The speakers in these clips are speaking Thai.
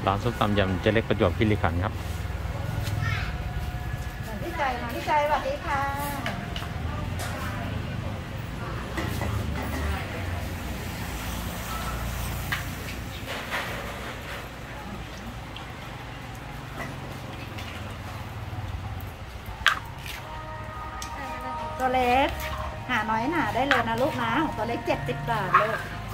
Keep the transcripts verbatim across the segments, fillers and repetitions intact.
ร้านส้มตำยำเจ๊เล็กประจวบคีรีขันธ์ครับพี่ใจมาพี่ใจสวัสดีค่ะตัวเล็กหาน้อยหนาได้เลยนะลูกนะของตัวเล็กเจ็ดสิบบาทลูก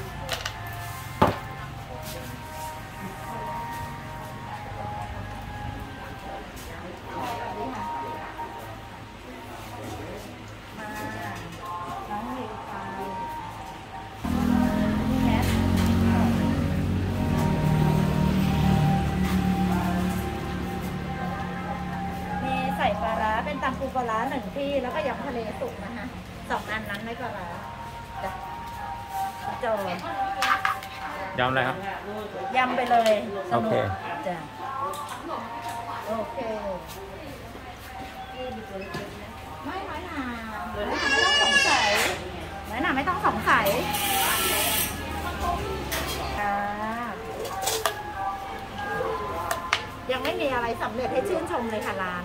ใส่ปลาร้าเป็นตำปูปลาร้าหนึ่งที่แล้วก็ยำทะเลสุกนะคะสองอันนั้นไม่ปลาร้าจ้ะโจยำอะไรครับยำไปเลยโอเคจ้ะโอเคไม่ไม่หนาไม่ต้องสงสัยไม่หนาไม่ต้องสงสัยยังไม่มีอะไรสำเร็จให้ชื่นชมเลยค่ะร้าน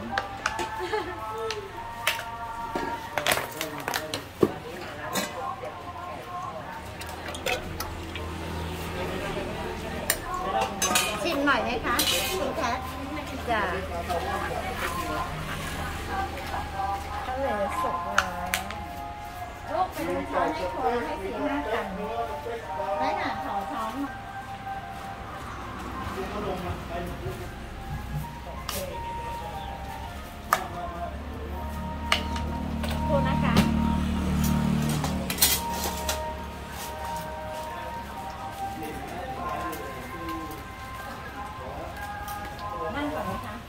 ชิมหน่อยไหมคะคุณแคทจ้ะทะเลสุกแล้วลูกเป็นช้อนให้คนให้สี่ห้ากันไม่หนาขอช้อนคุณนะคะนั่งก่อนไหมคะ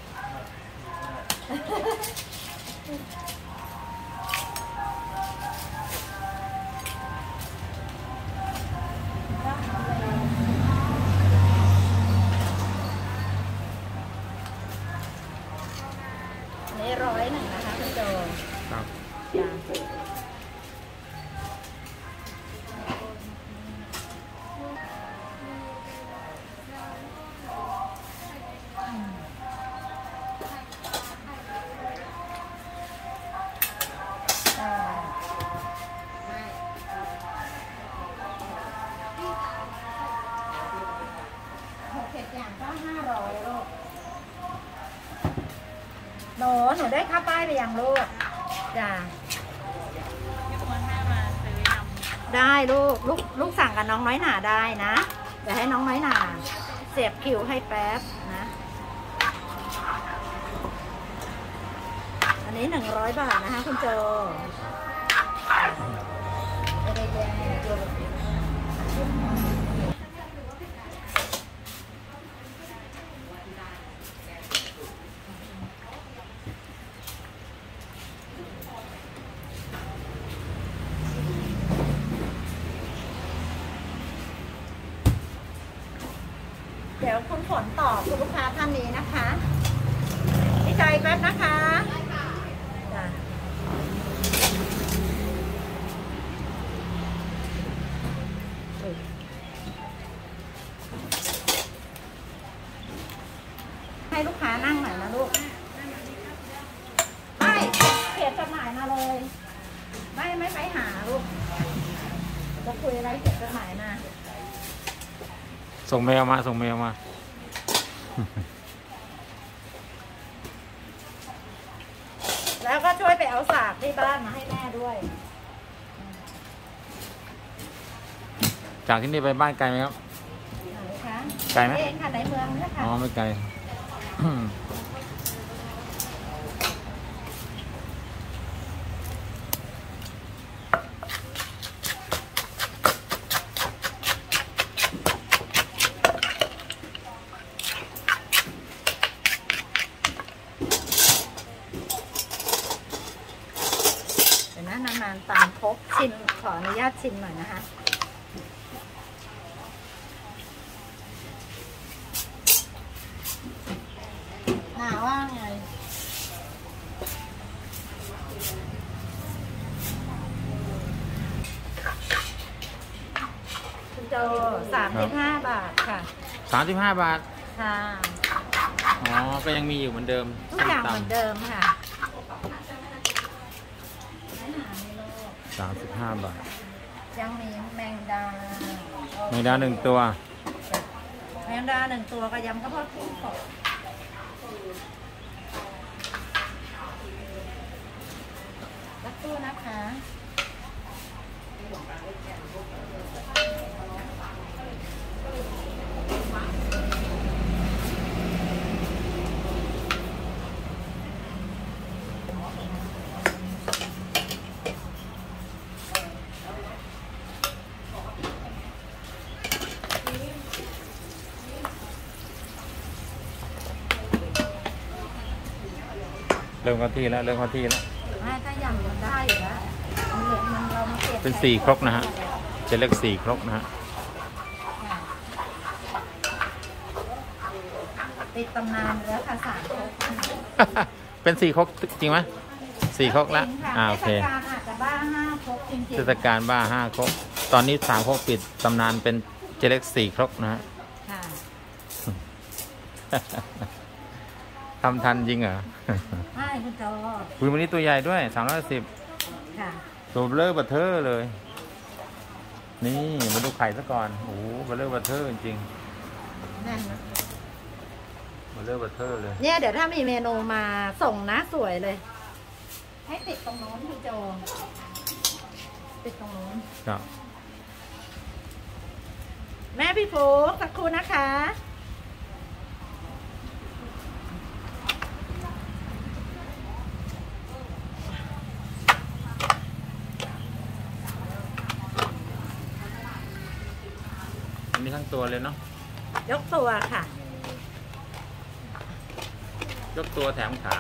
นี่ร้อยหนึ่งนะคะคุณโจครับหกเจ็ดอย่างก็ห้าร้อยลูกหนูหนูได้ค่าป้ายไปยังลูกจ้ะได้ลูกลูกลูกสั่งกับน้องน้อยหนาได้นะเดี๋ยวให้น้องน้อยหนาเสียบคิวให้แป๊บนะอันนี้หนึ่งร้อยบาทนะคะคุณโจเดี๋ยวคุณฝนตอบคุณลูกค้าท่านนี้นะคะพี่ใจแป๊บนะคะจ้ะให้ลูกค้านั่งหน่อยนะลูกไม่เขียนจดหมายมาเลยไม่ไม่ไปหาลูกจะคุยอะไรเขียนจดหมายมาส่งเมลมาส่งเมลมาแล้วก็ช่วยไปเอาสากที่บ้านมาให้แม่ด้วยจากที่นี่ไปบ้านไกลไหมครับไกลไหมเองค่ะในเมืองนี่ค่ะอ๋อไม่ไกลนานๆตามครบชิมขออนุญาตชิมหน่อยนะคะหนาว่าไงคุณโจสามสิบห้าบาทค่ะสามสิบห้าบาทค่ะอ๋อก็ยังมีอยู่เหมือนเดิมทุกอย่างเหมือนเดิมค่ะสามสิบห้าบาทยังมีแมงดาแมงดาหนึ่งตัวแมงดาหนึ่งตัวกระยำข้าวโพดกุ้งสดสักครู่นะคะเริ่มเข้าที่แล้วเริ่มเข้าที่แล้วไม่ถ้ายำมันได้อยู่แล้วมันเหลือมันเรามาเปลี่ยนเป็นสี่ครกนะฮะจะเล็กสี่ครกนะฮะติดตำนานแล้วค่ะสามครกเป็นสี่ครกจริงไหมสี่ครกแล้วจริงค่ะอ่าโอเคเทศกาลอาจจะบ้าห้าครกจริงเทศกาลบ้าห้าครกตอนนี้สามครกปิดตำนานเป็นเจเล็กสี่ครกนะฮะๆค่ะทำทันจริงเหรอใช่คุณจอคุยวันนี้ตัวใหญ่ด้วยสามร้อยสิบค่ะตัวเบลอบัตเทอร์เลย นี่มาดูไข่ซะก่อนโอ้โหเบลอบัตเทอร์จริงแน่นนะเบลอบัตเทอร์เลยเนี่ยเดี๋ยวถ้ามีเมนูมาส่งนะสวยเลย ให้ติดตรงโน้นคุณโจติดตรงโน้นครับแม่พี่ฟูสักครู่นะคะอันนี้ทั้งตัวเลยเนาะยกตัวค่ะยกตัวแถมขา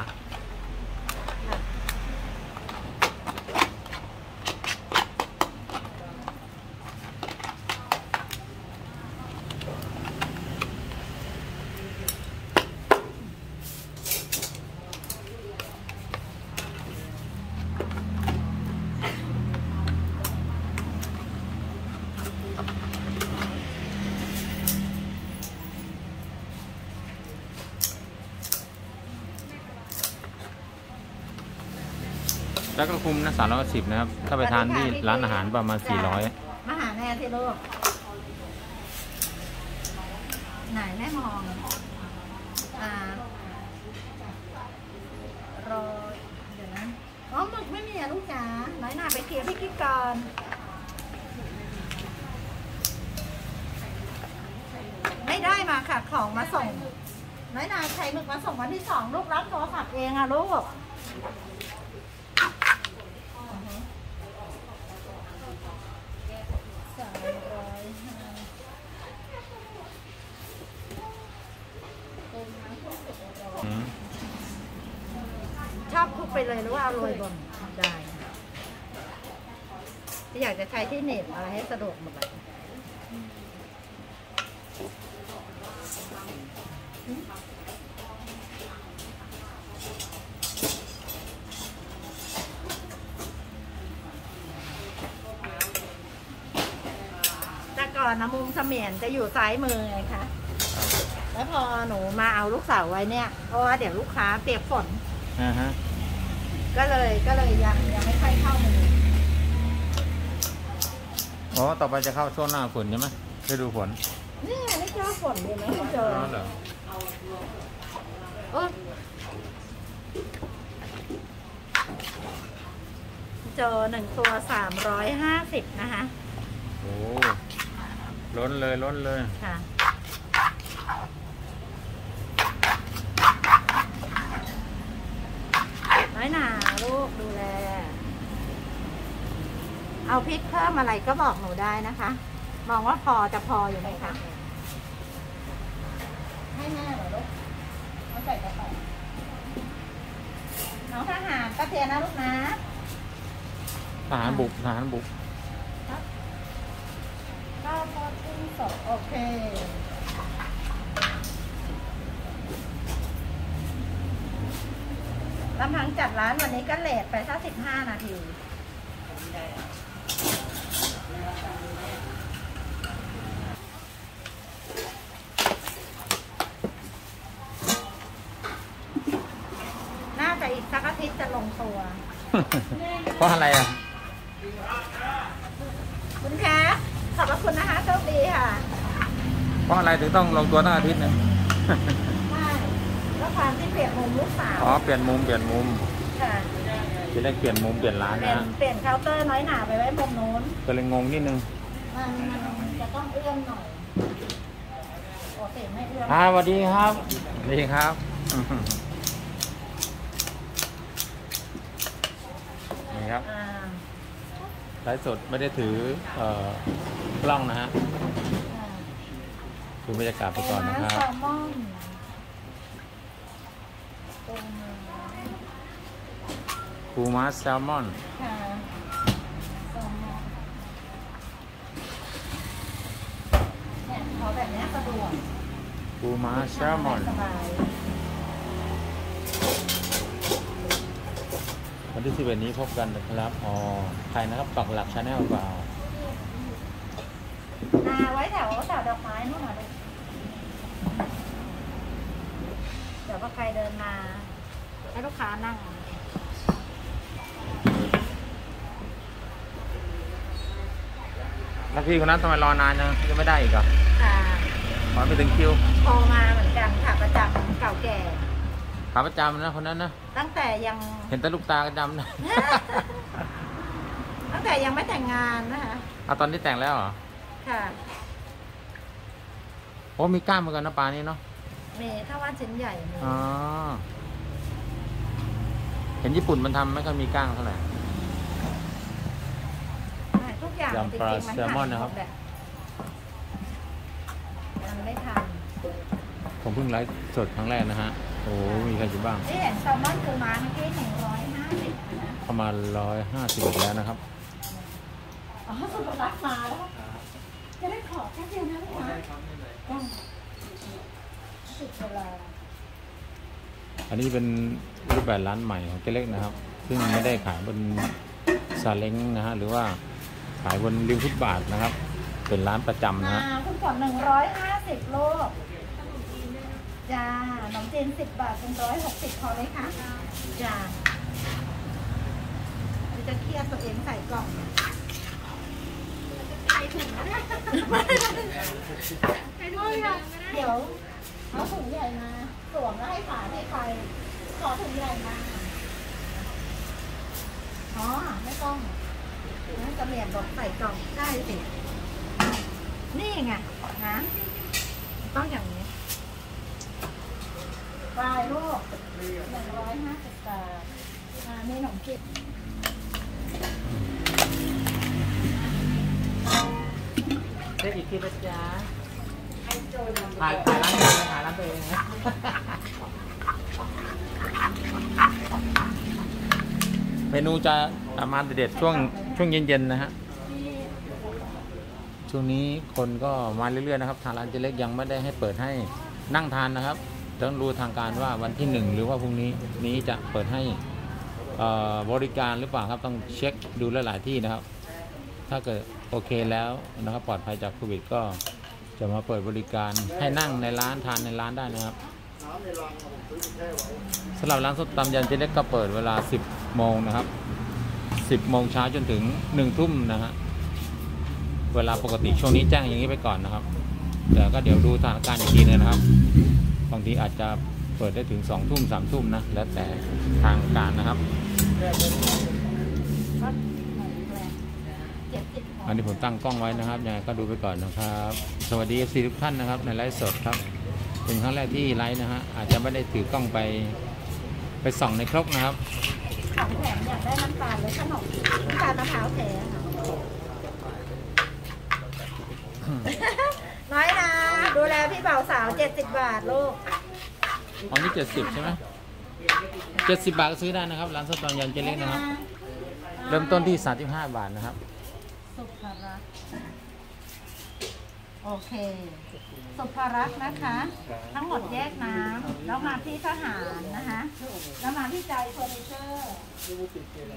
แล้วก็คุมนะสามร้อยสิบนะครับ ถ้าไปทานที่ร้านอาหารประมาณสี่ร้อยมาหาแม่ที่ลูกไหนแม่มอง อ่ารอเดี๋ยวนะอ๋อหมึกไม่มีอะลูกจ๋าน้อยหน้าไปเคลียร์พี่กิ๊กก่อนไม่ได้มาค่ะของมาส่งน้อยหนาใช้หมึกมาส่งวันที่สองลูกรับโทรศัพท์เองอะลูกสามร้อยห้าอืมชอบคลุกไปเลยหรือว่าเอาโรยบนได้ที่อยากจะใช้ที่เหน็บอะไรให้สะดวกหมดเลยแต่ก่อนนะมุมเสมียนจะอยู่ซ้ายมือไงคะแล้วพอหนูมาเอาลูกสาวไว้เนี่ยเพราะว่าเดี๋ยวลูกค้าเปียกฝนอ่าฮะก็เลยก็เลยยังยังไม่ค่อยเข้ามืออ๋อต่อไปจะเข้าช่วงหน้าฝนใช่ไหมฤดูฝนนี่ไม่เจอฝนเลยนะไม่เจออ๋อเหรอเออเจอหนึ่งตัวสามร้อยห้าสิบนะคะโอ้ล้นเลยล้นเลยค่ะน้อยหนาลูกดูแล เอาพริกเพิ่มอะไรก็บอกหนูได้นะคะ มองว่าพอจะพออยู่ไหมคะ ให้แม่เหรอลูกเอาใส่กระเป๋าน้องทหารกระเทียมนะลูกนะทหารบุกทหารบุกข้าวโพดกุ้งสดโอเคลำพังจัดร้านวันนี้ก็เลทไปสักสิบห้านาทีราะอะไรอ่ะคุณคะขอบพระคุณนะคะโชคดีค่ะเพราะอะไรถึงต้องลงตัวตั้งอาทิตย์หนึงไม่แล้วความที่เปลี่ยนมุมลูกสาวอ๋อเปลี่ยนมุมเปลี่ยนมุมค่ะจะได้เปลี่ยนมุมเปลี่ยนร้านเปลี่ยนะนเปลี่ยนเคาน์เตอร์น้อยหนาไปไว้มุมนู้นก็เลยงงนิดนึงมันมันจะต้องเอื้อมหน่อยปกติไม่เอื้อมอ่าสวัสดีครับสวัสดีครับ นี่ครับอ่าไลฟ์สดไม่ได้ถือเอ่อกล้องนะฮะอ่าดูบรรยากาศไปก่อนนะครับแซลมอนตรงนี้ปูม้าแซลมอนค่ะแซลมอนเนี่ยเขาแบบเนี้ยสะดวกปูม้าแซลมอนสบายวันที่สิบเอ็ดนี้พบกันนะครับ อ๋อ ใครนะครับปักหลักชาแนลเปล่าอ่าไว้แถวแถวดอกไม้นู่นน่ะเลยเดี๋ยวพอใครเดินมาให้ลูกค้านั่งแล้วพี่คนนั้นทำไมรอนานยังยังไม่ได้อีกเหรอค่ะขอไม่ถึงคิวโทรมาเหมือนกันค่ะประจำเก่าแก่ขาประจำนะคนนั้นนะตั้งแต่ยังเห็นแต่ลูกตากระดำนะตั้งแต่ยังไม่แต่งงานนะคะเอาตอนนี้แต่งแล้วเหรอค่ะโอ้มีกล้ามเหมือนกันนะปลานี่เนาะมีถ้าว่าชิ้นใหญ่มีอ๋อ เห็นญี่ปุ่นมันทำไม่ค่อยมีกล้างเท่าไหร่ทุกอย่างยำปลาจริงๆมันแซลมอนนะครับทำหมดแหลมันไม่ทันผมเพิ่งไลฟ์สดครั้งแรกนะฮะ โอ้มีใครอยู่บ้างที่เห็นแซลมอนคือม้าเมื่อกี้หนึ่งร้อยห้าสิบนะประมาณร้อยห้าสิบแล้วนะครับอ๋อสุดรักมาแล้ว จะได้ขอแค่เดียวนะลูกค้าจ้ะสิบเวลาอันนี้เป็นรูปแบบร้านใหม่ของเจ๊เล็กนะครับ ซึ่งไม่ได้ขายบนซาเล้งนะฮะ หรือว่าขายบนริมฟุตบาทนะครับ เป็นร้านประจำนะอ่าฮะคุณก่อนหนึ่งร้อยห้าสิบโลกจ้าขนมจีนสิบบาทเป็นร้อยหกสิบพอไหมคะจ้าเราจะเครียดตัวเองใส่กล่องเดี๋ยวเอาถุงใหญ่มาสวมแล้วให้ฝาให้ใครขอถุงใหญ่มาอ๋อไม่ต้องนั่นจะเมียนบอกใส่กล่องได้สินี่ไงนะต้องอย่างนี้ปลายลูกหนึ่งร้อยห้าสิบบาทอ่ามีขนมจีนได้อีกทีนะจ๊ะถ่ายถ่ายร้านตัวเองถ่ายร้านตัวเองนะเมนูจะประมาณเด็ดๆช่วงช่วงเย็นๆนะฮะ ช่วงนี้คนก็มาเรื่อยๆนะครับทางร้านเจเล็กยังไม่ได้ให้เปิดให้นั่งทานนะครับต้องรู้ทางการว่าวันที่หนึ่งหรือว่าพรุ่งนี้นี้จะเปิดให้บริการหรือเปล่าครับต้องเช็คดูหลายๆที่นะครับ ถ้าเกิดโอเคแล้วนะครับปลอดภัยจากโควิดก็จะมาเปิดบริการให้นั่งในร้านทานในร้านได้นะครับสำหรับร้านส้มตำยันเจเล็กก็เปิดเวลาสิบโมงนะครับสิบโมงเช้าจนถึงหนึ่งทุ่มนะฮะเวลาปกติช่วงนี้แจ้งอย่างนี้ไปก่อนนะครับแต่ก็เดี๋ยวดูสถานการณ์อีกทีนึงนะครับบางทีอาจจะเปิดได้ถึงสองทุ่มสามทุ่มนะแล้วแต่ทางการนะครับอันนี้ผมตั้งกล้องไว้นะครับยังไงก็ดูไปก่อนนะครับสวัสดี เอฟ ซี ทุกท่านนะครับในไลฟ์สดครับเป็นครั้งแรกที่ไลฟ์นะฮะอาจจะไม่ได้ถือกล้องไปไปส่องในครกนะครับของแถมอยากได้น้ำตาลหรือขนมน้ำตาลมะพร้าวแท้น้อยนะดูแลพี่บ่าวสาวเจ็ดสิบบาทลูกอ๋อนี่เจ็ดสิบใช่ไหมเจ็ดสิบบาทก็ซื้อได้นะครับร้านส้มตำยันเจเล็กนะครับเริ่มต้นที่สามสิบห้าบาทนะครับสุภารักษ์โอเคสุภารักษ์นะคะ ทั้งหมดแยกน้ำแล้วมาที่ทหารนะคะแล้วมาที่ใจเฟอร์นิเจอร์